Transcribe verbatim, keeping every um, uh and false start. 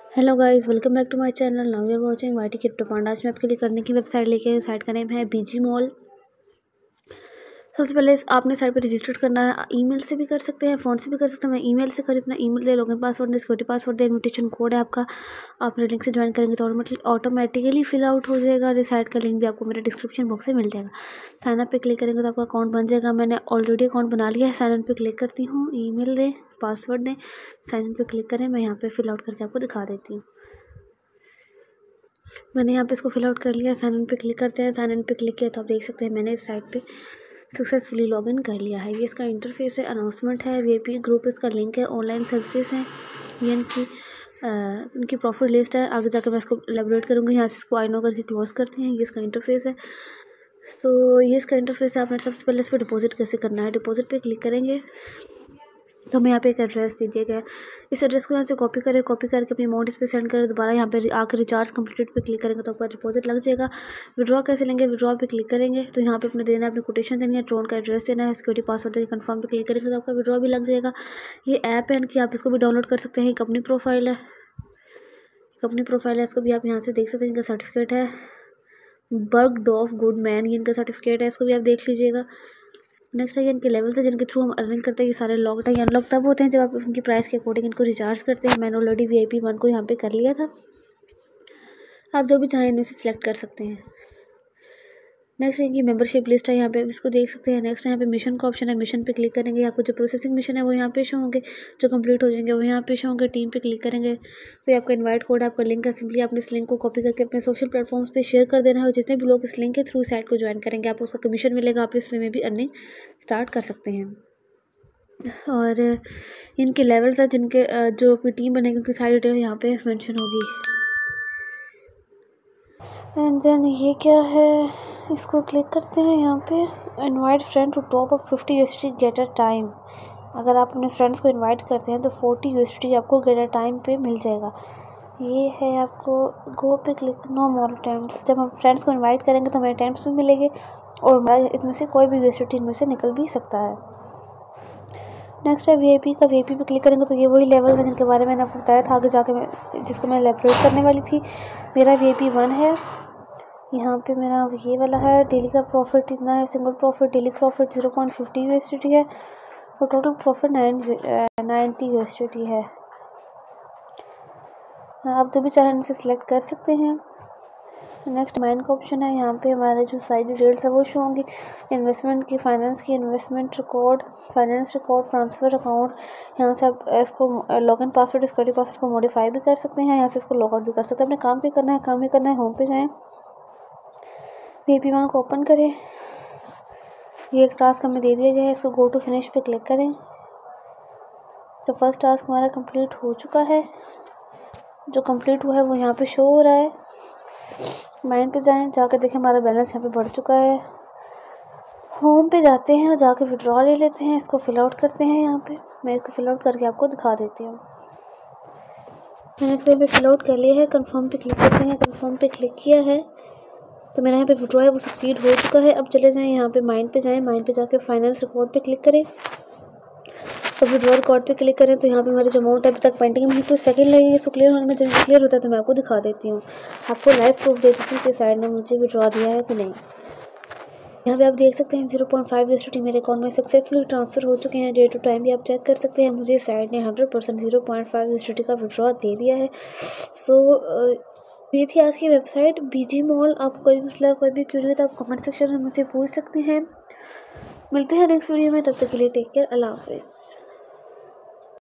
Hello guys, welcome back to my channel. Now you are watching YT crypto panda. आज मैं आपके लिए करने की वेबसाइट लेके आई हूँ। साइट का नेम है बीजी मॉल। सबसे पहले आपने साइट पे रजिस्टर करना है। ईमेल से भी कर सकते हैं, फ़ोन से भी कर सकते हैं। मैं ईमेल से करी, अपना ईमेल दे, लॉगिन पासवर्ड दे, सिक्योरिटी पासवर्ड दे, इन्विटेशन कोड है आपका। आप मेरे लिंक से ज्वाइन करेंगे तो ऑटोमेटिक ऑटोमेटिकली फिल आउट हो जाएगा। और इस साइट का लिंक भी आपको मेरे डिस्क्रिप्शन बॉक्स में मिल जाएगा। साइन अप पे क्लिक करेंगे तो आपका अकाउंट बन जाएगा। मैंने ऑलरेडी अकाउंट बना लिया है। साइन अप पे क्लिक करती हूँ, ईमेल दें, पासवर्ड दें, साइन इन पे क्लिक करें। मैं यहाँ पे फिल आउट करके आपको दिखा देती हूँ। मैंने यहाँ पे इसको फिल आउट कर लिया। साइन इन पे क्लिक करते हैं। साइन इन पे क्लिक किया तो आप देख सकते हैं मैंने इस साइट पे सक्सेसफुली लॉगिन कर लिया है। ये इसका इंटरफेस है, अनाउंसमेंट है, वीआईपी ग्रुप इसका लिंक है, ऑनलाइन सर्विसेज हैं, ये इनकी इनकी प्रॉफिट लिस्ट है। आगे जाकर मैं इसको एलेबोरेट करूँगी। यहाँ से इसको आई नो करके क्लोज करते हैं। ये इसका इंटरफेस है। सो so, ये इसका इंटरफेस है। आपने सबसे पहले इस पर डिपॉजिट कैसे करना है। डिपॉजिट पे क्लिक करेंगे तो हमें यहाँ पे एक एड्रेस दे दिया गया है। इस एड्रेस को यहाँ से कॉपी करें, कॉपी करके अपनी अमाउंट इस पर सेंड करें। दोबारा यहाँ पे आकर रिचार्ज कंप्लीटेड पे क्लिक करेंगे तो आपका डिपॉजिट लग जाएगा। विड्रॉ कैसे लेंगे, विड्रॉ पे क्लिक करेंगे तो यहाँ पे अपने देना है, अपनी कोटेशन देनी है, ट्रोन का एड्रेस देना है, सिक्योरिटी पासवर्ड देकर कंफर्म पे क्लिक करेंगे तो आपका विड्रॉ भी लग जाएगा। ये ऐप है कि आप इसको भी डाउनलोड कर सकते हैं। एक अपनी प्रोफाइल है, एक अपनी प्रोफाइल है, इसको भी आप यहाँ से देख सकते हैं। इनका सर्टिफिकेट है बर्ग ऑफ गुड मैन, ये इनका सर्टिफिकेट है, इसको भी आप देख लीजिएगा। नेक्स्ट है ये इनके लेवल्स है जिनके थ्रू हम अर्निंग करते हैं। ये सारे लॉक्ड है। ये अनलॉक तब होते हैं जब आप उनकी प्राइस के अकॉर्डिंग इनको रिचार्ज करते हैं। मैंने already V I P one को यहाँ पे कर लिया था। आप जो भी चाहें इनमें से सिलेक्ट कर सकते हैं। नेक्स्ट इनकी मेंबरशिप लिस्ट है, यहाँ पे इसको देख सकते हैं। नेक्स्ट यहाँ पे मिशन का ऑप्शन है, मिशन पे क्लिक करेंगे। आपको जो प्रोसेसिंग मिशन है वो यहाँ पे शो होंगे, जो कंप्लीट हो जाएंगे वो यहाँ पे शो होंगे। टीम पे क्लिक करेंगे तो ये आपका इनवाइट कोड है, आपका लिंक है। सिंपली आपने इस लिंक को कॉपी करके अपने सोशल प्लेटफॉर्म्स पे शेयर कर देना है और जितने भी लोग इस लिंक के थ्रू साइट को ज्वाइन करेंगे आपको उसका कमीशन मिलेगा। आप इसमें में भी अर्निंग स्टार्ट कर सकते हैं। और इनके लेवल्स है जिनके जो आपकी टीम बनेगी उनकी सारी डिटेल यहाँ पे मेंशन होगी। एंड देन ये क्या है, इसको क्लिक करते हैं। यहाँ पे invite friend to top up fifty USD get a time. अगर आप अपने फ्रेंड्स को इनवाइट करते हैं तो फोर्टी यूएसडी आपको गेट अ टाइम पे मिल जाएगा। ये है आपको गो पे क्लिक, नो मोर अटेम्प्ट्स। जब हम फ्रेंड्स को इनवाइट करेंगे तो हमें अटेम्प्ट्स भी मिलेंगे और इसमें से कोई भी यूएसडी इनमें से निकल भी सकता है। नेक्स्ट है वीआईपी का। वीआईपी पे क्लिक करेंगे तो ये वही लेवल है जिनके बारे में मैंने आपको बताया था आगे जाके, मैं जिसको मैं एलेबोरेट करने वाली थी। मेरा वीआईपी वन है। यहाँ पे मेरा ये वाला है। डेली का प्रॉफिट इतना है, single profit daily profit zero point fifty USD है और total profit nine ninety USD है। आप जो भी चाहें इनसे सिलेक्ट कर सकते हैं। नेक्स्ट माइन का ऑप्शन है। यहाँ पे हमारे जो साइड डिटेल्स है वो शो होंगी। इन्वेस्टमेंट की, फाइनेंस की, investment record, finance record, transfer account. यहाँ से आप इसको लॉगिन पासवर्ड, सिक्योरिटी पासवर्ड को मॉडिफाई भी कर सकते हैं। यहाँ से इसको लॉग आउट भी कर सकते हैं। अपने काम भी करना है, काम भी करना है। होम पे जाएँ, वीआईपी वन को ओपन करें। ये एक टास्क हमें दे दिया गया है, इसको गो टू फिनिश पे क्लिक करें। तो फर्स्ट टास्क हमारा कंप्लीट हो चुका है। जो कंप्लीट हुआ है वो यहाँ पे शो हो रहा है। माइन पे जाएं, जाकर देखें हमारा बैलेंस यहाँ पे बढ़ चुका है। होम पे जाते हैं और जाके विड्रॉ ले लेते हैं। इसको फिल आउट करते हैं। यहाँ पे मैं इसको फिल आउट करके आपको दिखा देती हूँ। मैंने इसको यहाँ पे फिल आउट कर लिया है। कंफर्म पे क्लिक करते हैं। कंफर्म पे क्लिक किया है तो मेरा यहाँ पे विड्रॉ है वो सक्सीड हो चुका है। अब चले जाएं, यहाँ पे माइन पे जाएं। माइन पे जाके फाइनेंस रिकॉर्ड पे क्लिक करें तो विड्रॉ रिकॉर्ड पे क्लिक करें तो यहाँ पे हमारी जो अमाउंट अभी तक पेंडिंग में कुछ सेकंड लगेंगे इसको क्लियर होने में। जब क्लियर होता है तो मैं आपको दिखा देती हूँ, आपको लाइव प्रूफ दे देती हूँ कि साइड ने मुझे विड्रॉ दिया है कि नहीं। यहाँ पे आप देख सकते हैं ज़ीरो पॉइंट फाइव यूएसडी मेरे अकाउंट में सक्सेसफुली ट्रांसफ़र हो चुके हैं। डे टू टाइम भी आप चेक कर सकते हैं। मुझे साइड ने hundred percent zero point five USD का विड्रॉ दे दिया है। सो ये थी आज की वेबसाइट बीजी मॉल। आपको कोई भी मसला, कोई भी क्यूरी हो तो आप कमेंट सेक्शन में मुझसे पूछ सकते हैं। मिलते हैं नेक्स्ट वीडियो में, तब तक के लिए टेक केयर, अल्लाह हाफिज़।